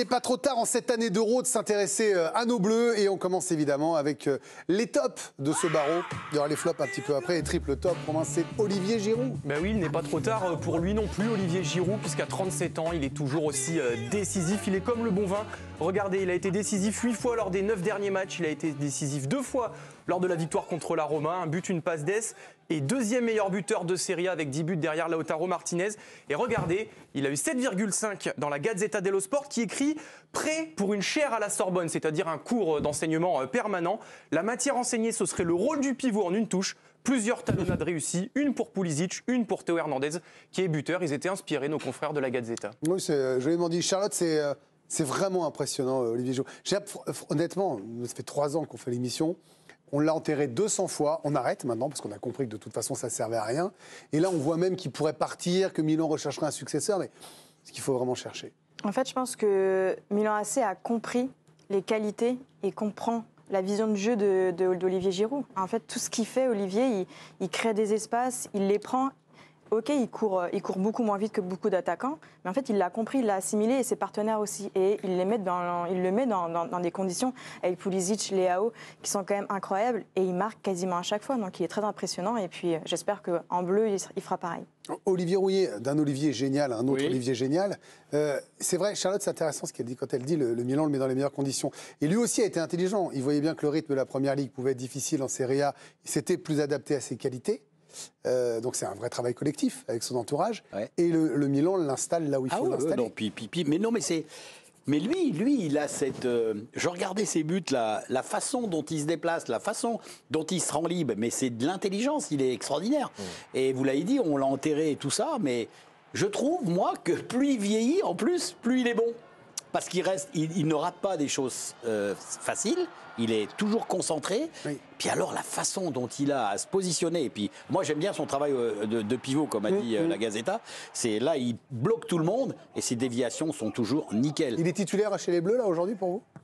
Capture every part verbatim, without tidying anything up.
n'est pas trop tard en cette année d'Euro de s'intéresser à nos Bleus. Et on commence évidemment avec les tops de ce barreau. Il y aura les flops un petit peu après. Et triple top, pour moi, c'est Olivier Giroud. Ben oui, il n'est pas trop tard pour lui non plus, Olivier Giroud, puisqu'à trente-sept ans, il est toujours aussi décisif. Il est comme le bon vin. Regardez, il a été décisif huit fois lors des neuf derniers matchs. Il a été décisif deux fois lors de la victoire contre la Roma. Un but, une passe d'ess. Et deuxième meilleur buteur de Serie A avec dix buts derrière Lautaro Martinez. Et regardez, il a eu sept virgule cinq dans la Gazzetta dello Sport qui écrit « Prêt pour une chaire à la Sorbonne », c'est-à-dire un cours d'enseignement permanent. La matière enseignée, ce serait le rôle du pivot en une touche. Plusieurs talonnades réussies, une pour Pulisic, une pour Théo Hernandez, qui est buteur. Ils étaient inspirés, nos confrères de la Gazzetta. Oui, c'est joliment dit. Charlotte, c'est c'est vraiment impressionnant, Olivier Giroud. Honnêtement, ça fait trois ans qu'on fait l'émission. On l'a enterré deux cents fois. On arrête maintenant parce qu'on a compris que de toute façon, ça ne servait à rien. Et là, on voit même qu'il pourrait partir, que Milan rechercherait un successeur. Mais ce qu'il faut vraiment chercher. En fait, je pense que Milan A C a compris les qualités et comprend la vision de jeu de, de, d'Olivier Giroud. En fait, tout ce qu'il fait, Olivier, il, il crée des espaces, il les prend. Ok, il court, il court beaucoup moins vite que beaucoup d'attaquants, mais en fait, il l'a compris, il l'a assimilé, et ses partenaires aussi. Et il, les met dans, il le met dans, dans, dans des conditions, avec Pulisic, Leao, qui sont quand même incroyables, et il marque quasiment à chaque fois, donc il est très impressionnant, et puis j'espère qu'en bleu, il, il fera pareil. Olivier Rouillet, d'un Olivier génial à un autre oui. Olivier génial. Euh, c'est vrai, Charlotte, c'est intéressant ce qu'elle dit quand elle dit le, le Milan le met dans les meilleures conditions. Et lui aussi a été intelligent. Il voyait bien que le rythme de la Première Ligue pouvait être difficile en Serie A. Il s'était plus adapté à ses qualités. Euh, donc c'est un vrai travail collectif avec son entourage. Ouais. Et le, le Milan l'installe là où il faut ah ouais, l'installer. Non, puis, puis, puis, mais non, mais c'est... Mais lui, lui, il a cette... Euh, je regardais ses buts, la, la façon dont il se déplace, la façon dont il se rend libre, mais c'est de l'intelligence, il est extraordinaire. Mmh. Et vous l'avez dit, on l'a enterré et tout ça, mais je trouve, moi, que plus il vieillit, en plus, plus il est bon. Parce qu'il reste, il, il ne rate pas des choses euh, faciles, il est toujours concentré. Oui. Puis alors, la façon dont il a à se positionner, et puis moi j'aime bien son travail de, de pivot, comme a dit mmh. la Gazzetta, c'est là, il bloque tout le monde, et ses déviations sont toujours nickel. Il est titulaire chez les Bleus, là, aujourd'hui, pour vous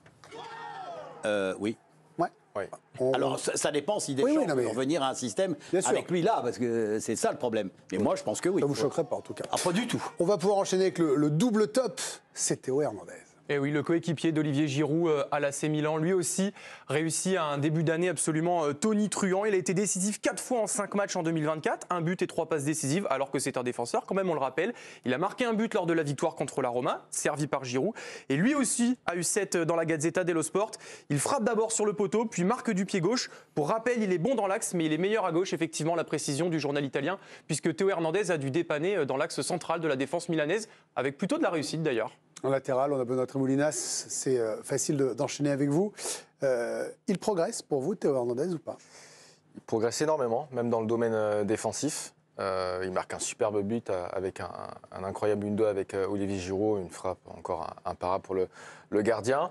euh, Oui. Ouais. Oui. On... Alors, ça, ça dépend si Deschamps oui, oui, non, mais... peut revenir à un système avec lui là, parce que c'est ça le problème. Mais oui. moi, je pense que oui. Ça ne vous choquerait pas, en tout cas. Ah, pas du tout. On va pouvoir enchaîner avec le, le double top, c'est Théo Hernandez. Et oui, le coéquipier d'Olivier Giroud à l'A C Milan, lui aussi, réussit à un début d'année absolument tonitruant. Il a été décisif quatre fois en cinq matchs en deux mille vingt-quatre, un but et trois passes décisives, alors que c'est un défenseur, quand même on le rappelle. Il a marqué un but lors de la victoire contre la Roma, servi par Giroud. Et lui aussi a eu sept dans la Gazzetta dello Sport. Il frappe d'abord sur le poteau, puis marque du pied gauche. Pour rappel, il est bon dans l'axe, mais il est meilleur à gauche, effectivement, la précision du journal italien, puisque Théo Hernandez a dû dépanner dans l'axe central de la défense milanaise, avec plutôt de la réussite d'ailleurs. En latéral, on a Benoît Tremoulinas, c'est euh, facile de, d'enchaîner avec vous. Euh, il progresse pour vous, Théo Hernandez, ou pas? Il progresse énormément, même dans le domaine euh, défensif. Euh, il marque un superbe but euh, avec un, un incroyable une deux avec euh, Olivier Giroud, une frappe encore imparable pour le, le gardien.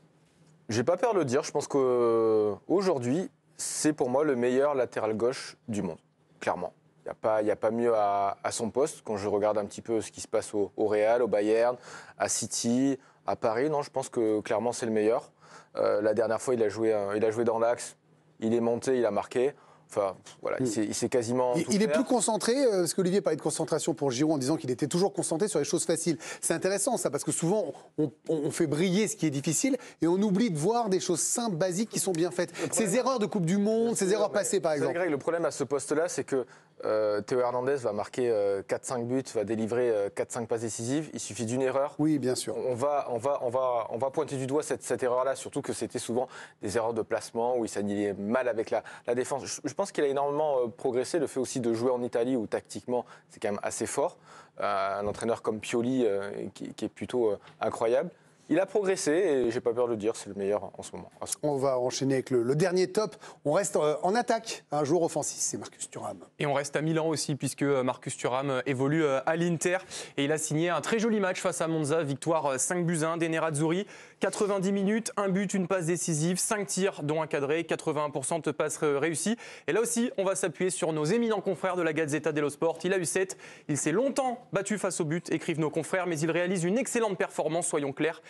J'ai pas peur de le dire, je pense qu'aujourd'hui, c'est pour moi le meilleur latéral gauche du monde, clairement. Il n'y a pas, il n'y a pas mieux à, à son poste. Quand je regarde un petit peu ce qui se passe au, au Real, au Bayern, à City, à Paris, non, je pense que clairement c'est le meilleur. Euh, la dernière fois, il a joué, il a joué dans l'axe, il est monté, il a marqué. Enfin, voilà, il s'est, il s'est quasiment. Il, il est plus concentré, euh, parce qu'Olivier parlait de concentration pour Giroud en disant qu'il était toujours concentré sur les choses faciles. C'est intéressant ça, parce que souvent on, on fait briller ce qui est difficile et on oublie de voir des choses simples, basiques qui sont bien faites. Ces erreurs de Coupe du Monde, ces erreurs passées par exemple. Greg, le problème à ce poste-là, c'est que euh, Théo Hernandez va marquer euh, quatre cinq buts, va délivrer euh, quatre cinq passes décisives. Il suffit d'une erreur. Oui, bien sûr. On va, on va, on va, on va pointer du doigt cette, cette erreur-là, surtout que c'était souvent des erreurs de placement où il s'alignait mal avec la, la défense. Je, je pense qu'il a énormément euh, progressé. Le fait aussi de jouer en Italie, où tactiquement c'est quand même assez fort. Euh, un entraîneur comme Pioli, euh, qui, qui est plutôt euh, incroyable. Il a progressé et j'ai pas peur de le dire, c'est le meilleur en ce moment. On va enchaîner avec le, le dernier top. On reste en attaque, un joueur offensif, c'est Marcus Thuram. Et on reste à Milan aussi, puisque Marcus Thuram évolue à l'Inter. Et il a signé un très joli match face à Monza, victoire cinq buts à un des Nerazzurri. quatre-vingt-dix minutes, un but, une passe décisive, cinq tirs dont un cadré, quatre-vingts pour cent de passes réussies. Et là aussi, on va s'appuyer sur nos éminents confrères de la Gazzetta dello Sport. Il a eu sept, il s'est longtemps battu face au but, écrivent nos confrères, mais il réalise une excellente performance, soyons clairs.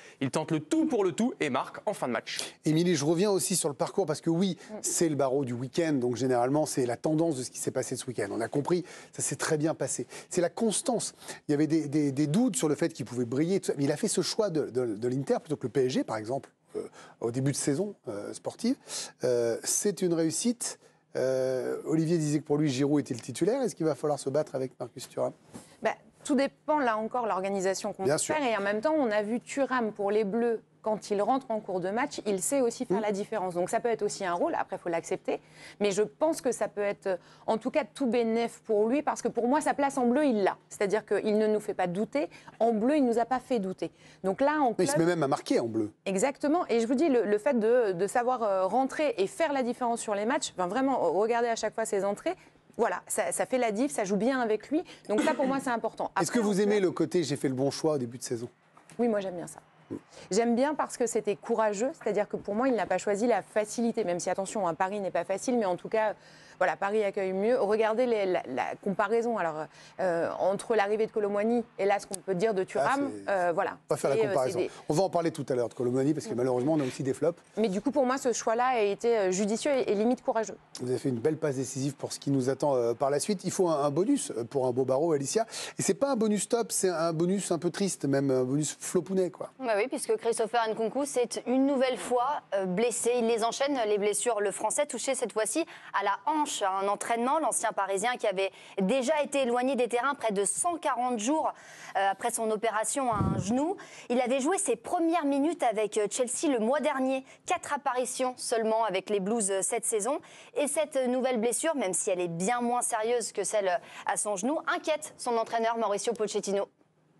Il tente le tout pour le tout et marque en fin de match. Émilie, je reviens aussi sur le parcours parce que oui, c'est le barreau du week-end, donc généralement c'est la tendance de ce qui s'est passé ce week-end. On a compris, ça s'est très bien passé. C'est la constance. Il y avait des, des, des doutes sur le fait qu'il pouvait briller, mais il a fait ce choix de, de, de l'Inter plutôt que le P S G, par exemple, euh, au début de saison euh, sportive. Euh, c'est une réussite. Euh, Olivier disait que pour lui, Giroud était le titulaire. Est-ce qu'il va falloir se battre avec Marcus Thuram? bah, Tout dépend, là encore, l'organisation qu'on peut faire. Et en même temps, on a vu Thuram pour les Bleus. Quand il rentre en cours de match, il sait aussi faire mmh. la différence. Donc ça peut être aussi un rôle, après il faut l'accepter. Mais je pense que ça peut être, en tout cas, tout bénef pour lui, parce que pour moi, sa place en bleu, il l'a. C'est-à-dire qu'il ne nous fait pas douter. En bleu, il ne nous a pas fait douter. Donc là, en club, il se met même à marquer en bleu. Exactement. Et je vous dis, le, le fait de, de savoir rentrer et faire la différence sur les matchs, enfin, vraiment, regarder à chaque fois ses entrées, voilà, ça, ça fait la diff, ça joue bien avec lui. Donc ça, pour moi, c'est important. Est-ce que vous aimez le côté « j'ai fait le bon choix au début de saison » ? Oui, moi, j'aime bien ça. J'aime bien parce que c'était courageux, c'est-à-dire que pour moi, il n'a pas choisi la facilité, même si, attention, hein, Paris n'est pas facile, mais en tout cas, voilà, Paris accueille mieux. Regardez les, la, la comparaison alors, euh, entre l'arrivée de Kolo Muani et là, ce qu'on peut dire de Thuram. Ah, euh, voilà. On va faire la comparaison. Des... On va en parler tout à l'heure de Kolo Muani, parce que malheureusement, on a aussi des flops. Mais du coup, pour moi, ce choix-là a été judicieux et, et limite courageux. Vous avez fait une belle passe décisive pour ce qui nous attend euh, par la suite. Il faut un, un bonus pour un beau barreau, Alicia. Et c'est pas un bonus top, c'est un bonus un peu triste, même un bonus flopounet, quoi. Bah oui, puisque Christopher Nkunku, c'est une nouvelle fois euh, blessé. Il les enchaîne, les blessures. Le Français touché cette fois-ci à la hanche, à un entraînement. L'ancien Parisien qui avait déjà été éloigné des terrains près de cent quarante jours euh, après son opération à un genou. Il avait joué ses premières minutes avec Chelsea le mois dernier. Quatre apparitions seulement avec les Blues cette saison. Et cette nouvelle blessure, même si elle est bien moins sérieuse que celle à son genou, inquiète son entraîneur Mauricio Pochettino.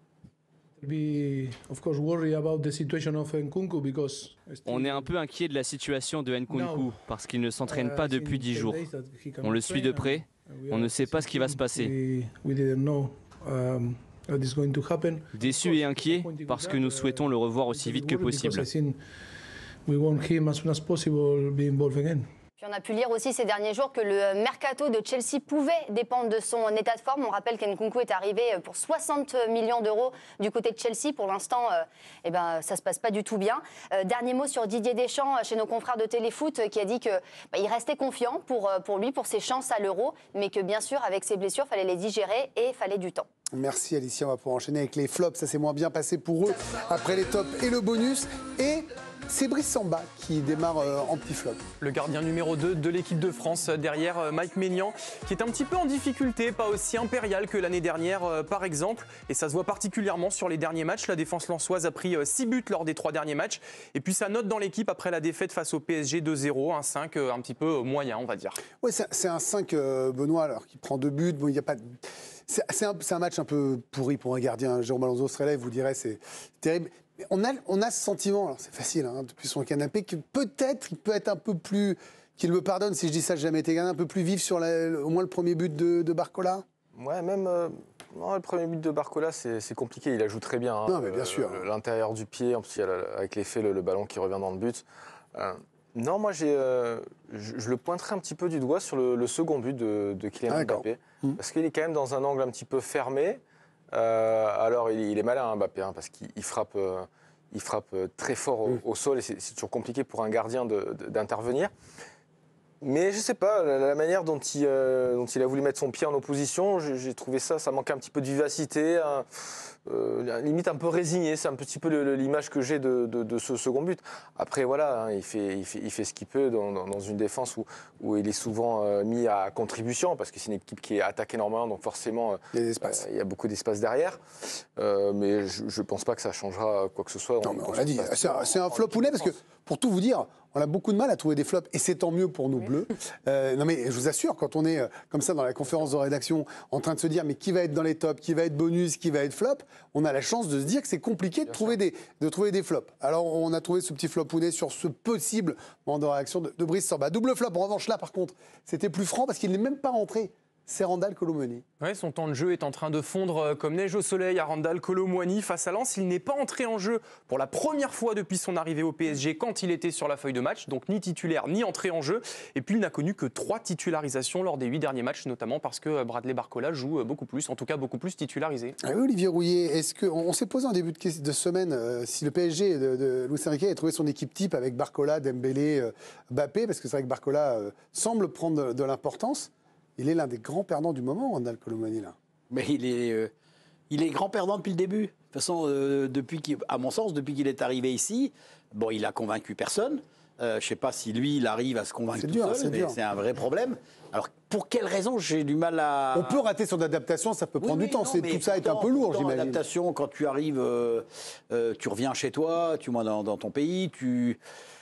On est un peu inquiet de la situation de Nkunku parce qu'il ne s'entraîne pas depuis dix jours. On le suit de près, on ne sait pas ce qui va se passer. Déçu et inquiet parce que nous souhaitons le revoir aussi vite que possible. Puis on a pu lire aussi ces derniers jours que le mercato de Chelsea pouvait dépendre de son état de forme. On rappelle qu'Nkunku est arrivé pour soixante millions d'euros du côté de Chelsea. Pour l'instant, euh, eh ben, ça ne se passe pas du tout bien. Euh, dernier mot sur Didier Deschamps chez nos confrères de Téléfoot qui a dit qu'il bah, restait confiant pour, pour lui, pour ses chances à l'Euro, mais que bien sûr, avec ses blessures, il fallait les digérer et il fallait du temps. Merci Alicia, on va pouvoir enchaîner avec les flops. Ça s'est moins bien passé pour eux après les tops et le bonus. Et c'est Brice Samba qui démarre euh, en petit flop. Le gardien numéro deux de l'équipe de France, derrière euh, Mike Maignan, qui est un petit peu en difficulté, pas aussi impérial que l'année dernière euh, par exemple. Et ça se voit particulièrement sur les derniers matchs. La défense lensoise a pris euh, six buts lors des trois derniers matchs. Et puis sa note dans l'équipe après la défaite face au P S G deux zéro, un cinq euh, un petit peu moyen on va dire. Oui, c'est un cinq euh, Benoît, alors qui prend deux buts. Bon, il n'y a pas de... C'est un, un match un peu pourri pour un gardien. Jérôme Alonso se relève, vous direz, c'est terrible. Mais on a, on a ce sentiment, alors c'est facile, hein, depuis son canapé, que peut-être il peut être un peu plus, qu'il me pardonne si je dis ça, j'ai jamais été gardien, un peu plus vif sur la, au moins le premier but de, de Barcola. Ouais, même euh, non, le premier but de Barcola, c'est compliqué. Il la joue très bien. Hein, non, mais bien euh, sûr. L'intérieur du pied, en plus, il y a avec l'effet, le, le ballon qui revient dans le but. Euh, Non, moi, j'ai, euh, je, je le pointerai un petit peu du doigt sur le, le second but de, de Kylian ah, Mbappé. Mmh. Parce qu'il est quand même dans un angle un petit peu fermé. Euh, alors, il, il est malin, hein, Mbappé, hein, parce qu'il frappe, euh, il frappe très fort au, mmh. au sol. Et c'est toujours compliqué pour un gardien d'intervenir. Mais je sais pas, la, la manière dont il, euh, dont il a voulu mettre son pied en opposition, j'ai trouvé ça, ça manquait un petit peu de vivacité, un, euh, limite un peu résigné. C'est un petit peu l'image que j'ai de, de, de ce second but. Après, voilà, hein, il, fait, il, fait, il fait ce qu'il peut dans, dans, dans une défense où, où il est souvent euh, mis à contribution, parce que c'est une équipe qui attaque énormément, donc forcément, euh, il, y a euh, il y a beaucoup d'espace derrière. Euh, mais je ne pense pas que ça changera quoi que ce soit. Non, mais on l'a dit, c'est un, un flop poulet, parce que pour tout vous dire, on a beaucoup de mal à trouver des flops, et c'est tant mieux pour nous bleus. Euh, non mais je vous assure, quand on est euh, comme ça dans la conférence de rédaction, en train de se dire mais qui va être dans les tops, qui va être bonus, qui va être flop, on a la chance de se dire que c'est compliqué de trouver, des, de trouver des flops. Alors on a trouvé ce petit flopounet sur ce possible moment de réaction de, de Brice Samba. Double flop, en revanche là par contre, c'était plus franc parce qu'il n'est même pas rentré. c'est Randal Kolo Muani. Ouais, son temps de jeu est en train de fondre comme neige au soleil à Randal Kolo Muani face à Lens. Il n'est pas entré en jeu pour la première fois depuis son arrivée au P S G quand il était sur la feuille de match, donc ni titulaire ni entré en jeu. Et puis il n'a connu que trois titularisations lors des huit derniers matchs, notamment parce que Bradley Barcola joue beaucoup plus, en tout cas beaucoup plus titularisé. Ah oui, Olivier Rouillet, est-ce que on, on s'est posé en début de, de semaine euh, si le P S G de, de Luis Enrique a trouvé son équipe type avec Barcola, Dembélé, euh, Mbappé, parce que c'est vrai que Barcola euh, semble prendre de, de l'importance. Il est l'un des grands perdants du moment, Randal Kolo Muani, là. Mais il est, euh, il est grand perdant depuis le début. De toute façon, euh, depuis qu'il, à mon sens, depuis qu'il est arrivé ici, bon, il a convaincu personne. Euh, je ne sais pas si lui, il arrive à se convaincre c'est tout dur, seul, c'est mais dur. c'est un vrai problème. Alors, pour quelle raison j'ai du mal à... On peut rater son adaptation, ça peut Oui, prendre oui, du temps. non, C'est, mais tout ça est un pourtant- peu lourd, pourtant, j'imagine. L'adaptation, quand tu arrives, euh, euh, tu reviens chez toi, tu vois, dans, dans ton pays, tu...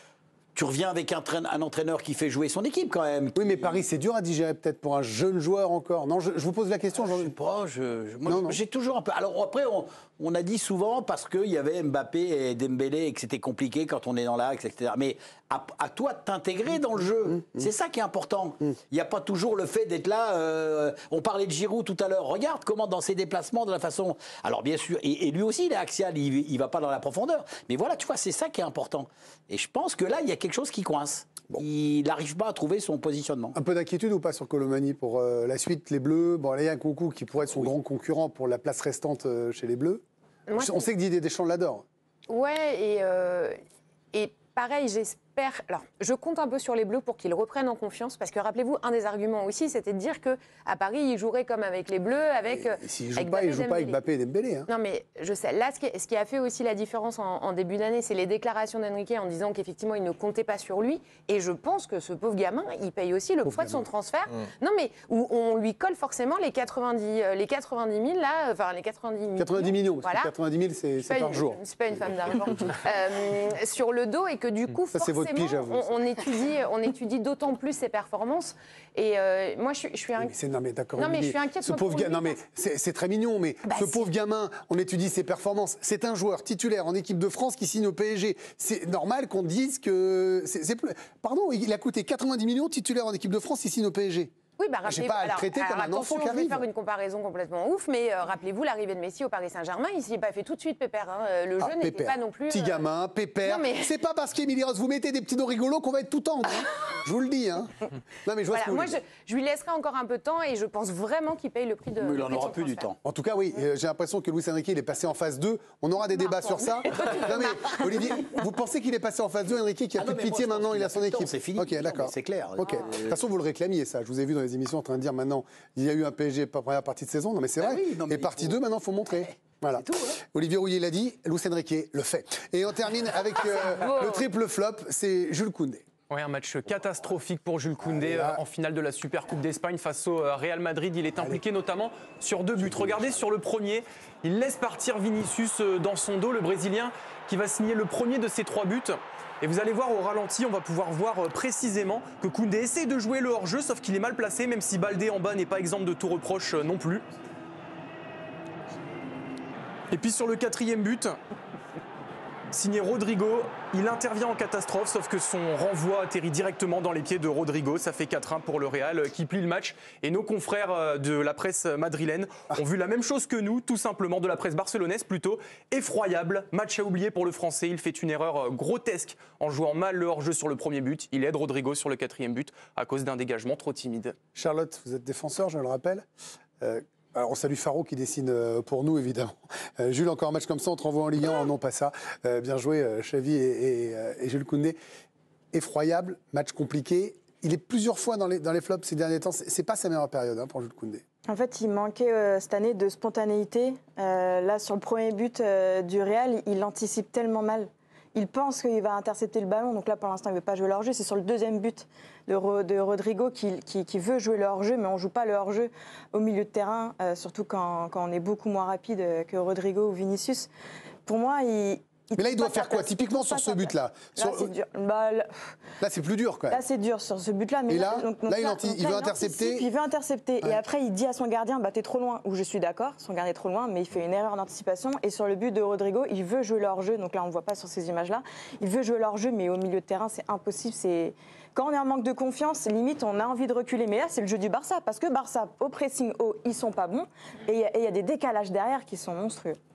Tu reviens avec un, traîne, un entraîneur qui fait jouer son équipe quand même. Oui, mais Paris, c'est dur à digérer peut-être pour un jeune joueur encore. Non, je, je vous pose la question. Je sais pas, je, je- moi, Non, non. j'ai toujours un peu... Alors après, on, on a dit souvent parce qu'il y avait Mbappé et Dembélé et que c'était compliqué quand on est dans l'axe, et cetera. Mais à, à toi de t'intégrer dans le jeu. C'est ça qui est important. Il n'y a pas toujours le fait d'être là. euh, on parlait de Giroud tout à l'heure. Regarde comment dans ses déplacements, de la façon... Alors bien sûr, et, et lui aussi, il est axial, il ne va pas dans la profondeur. Mais voilà, tu vois, c'est ça qui est important. Et je pense que là, il y a quelque chose qui coince. Bon. Il n'arrive pas à trouver son positionnement. Un peu d'inquiétude ou pas sur Kolo Muani pour euh, la suite, les Bleus. Bon, là, il y a Nkunku qui pourrait être son Oui. grand concurrent pour la place restante euh, chez les Bleus. Moi, On sait que Didier Deschamps l'adore. Ouais, et, euh, et pareil, j'espère. Alors, je compte un peu sur les Bleus pour qu'ils reprennent en confiance, parce que rappelez-vous, un des arguments aussi, c'était de dire que à Paris, ils joueraient comme avec les Bleus, avec. Et s'il ne joue avec pas, il ne Mbappé, joue pas avec Dembélé. Mbappé et Dembélé. Hein. Non, mais je sais. Là, ce qui, ce qui a fait aussi la différence en, en début d'année, c'est les déclarations d'Enrique en disant qu'effectivement, il ne comptait pas sur lui. Et je pense que ce pauvre gamin, il paye aussi le Pauvre poids de son gamin. transfert. Non, mais où on lui colle forcément les quatre-vingt-dix, euh, les quatre-vingt-dix mille, là, enfin, les quatre-vingt-dix millions. quatre-vingt-dix millions, parce Voilà. que quatre-vingt-dix mille, c'est, c'est pas par une- jour. C'est pas une femme d'argent. Euh, sur le dos, et que du coup, Ça, c'est votre forcément, pige à vous, on, ça. on étudie, on étudie d'autant plus ses performances. Et euh, moi, je, suis- je suis Oui, un. mais c'est, non, mais d'accord. Non, mais Olivier, je suis inquiète, Ce moi, pauvre pour ga- lui, non, mais parce- c'est, c'est très mignon, mais Bah, ce si. pauvre gamin, on étudie ses performances. C'est un joueur titulaire en équipe de France qui signe au P S G. C'est normal qu'on dise que. C'est, c'est plus- Pardon, il a coûté quatre-vingt-dix millions titulaire en équipe de France, il signe au P S G. Oui, bah, J'ai rappelez-vous- pas à le alors- traiter comme alors, un enfant attention, qui je vais arrive. faire une comparaison complètement ouf, mais euh, rappelez-vous l'arrivée de Messi au Paris Saint-Germain, il s'y est pas fait tout de suite pépère. Hein. Euh, Le jeu Ah, n'était pépère. pas non plus. Petit euh, gamin, pépère. Non, mais- C'est pas parce qu'Emilie Rose, vous mettez des petits noms rigolos qu'on va être tout tendre. hein. Je vous le dis. Hein. Non, mais je vois Voilà, ce que vous moi, voulez je, dire. je lui laisserai encore un peu de temps et je pense vraiment qu'il paye le prix de. Mais le il en prix de aura son plus du transfert. temps. En tout cas, oui, euh, j'ai l'impression que Luis Enrique, il est passé en phase deux. On aura des débats sur ça. Non, mais Olivier, vous pensez qu'il est passé en phase deux, Enrique, qui a Ah plus non, de mais pitié moi, je pense maintenant, qu'il il a a son plus de temps, équipe. c'est fini. Ok, Non, d'accord. mais c'est clair. Ok. De toute façon, vous le réclamiez, ça. Je vous ai vu dans les émissions en train de dire maintenant, il y a eu un P S G pas première partie de saison. Non, mais c'est Ah vrai. oui, non, mais Et il partie faut- deux, maintenant, il faut montrer. Voilà. c'est tout, hein. Olivier Rouillet l'a dit, Luis Enrique le fait. Et on termine avec euh, le triple flop, c'est Jules Koundé. Ouais, un match catastrophique pour Jules Koundé Ah, là. euh, en finale de la Super Coupe d'Espagne face au euh, Real Madrid. Il est impliqué notamment sur deux buts. Regardez sur le premier, il laisse partir Vinicius euh, dans son dos, le Brésilien qui va signer le premier de ses trois buts. Et vous allez voir au ralenti, on va pouvoir voir euh, précisément que Koundé essaie de jouer le hors-jeu, sauf qu'il est mal placé, même si Baldé en bas n'est pas exempt de tout reproche euh, non plus. Et puis sur le quatrième but, signé Rodrigo, il intervient en catastrophe, sauf que son renvoi atterrit directement dans les pieds de Rodrigo. Ça fait quatre un pour le Real euh, qui plie le match. Et nos confrères de la presse madrilène ont vu la même chose que nous, tout simplement, de la presse barcelonaise plutôt. Effroyable, match à oublier pour le Français. Il fait une erreur euh, grotesque en jouant mal le hors-jeu sur le premier but. Il aide Rodrigo sur le quatrième but à cause d'un dégagement trop timide. Charlotte, vous êtes défenseur, je le rappelle. Euh, alors on salue Faro qui dessine euh, pour nous, évidemment. Euh, Jules, encore un match comme ça, on te renvoie en Ligue un. Non, pas ça. Euh, bien joué, euh, Xavi et, et, euh, et Jules Koundé. Effroyable, match compliqué. Il est plusieurs fois dans les, dans les flops ces derniers temps. C'est, c'est pas sa meilleure période hein, pour Jules Koundé. En fait, il manquait euh, cette année de spontanéité. Euh, là, sur le premier but euh, du Real, il anticipe tellement mal. Il pense qu'il va intercepter le ballon. Donc là, pour l'instant, il ne veut pas jouer le hors-jeu. C'est sur le deuxième but de, Ro- de Rodrigo qui, qui, qui veut jouer le hors-jeu, mais on ne joue pas le hors-jeu au milieu de terrain, euh, surtout quand, quand on est beaucoup moins rapide que Rodrigo ou Vinicius. Pour moi, il, Mais là, il doit faire quoi typiquement sur ce but-là? Là, c'est dur. Bah, là, là c'est plus dur quand même. Là, c'est dur sur ce but-là. Mais et là, donc, donc là, il, là, anti, donc, il là, veut il intercepter. Anticipe, il veut intercepter. Ouais. Et après, il dit à son gardien, bah, t'es trop loin. Ou je suis d'accord, son gardien est trop loin, mais il fait une erreur d'anticipation. Et sur le but de Rodrigo, il veut jouer leur jeu. Donc là, on ne voit pas sur ces images-là. Il veut jouer leur jeu, mais au milieu de terrain, c'est impossible. C'est... Quand on est en manque de confiance, limite, on a envie de reculer. Mais là, c'est le jeu du Barça. Parce que Barça, au pressing haut, ils sont pas bons. Et il y, y a des décalages derrière qui sont monstrueux.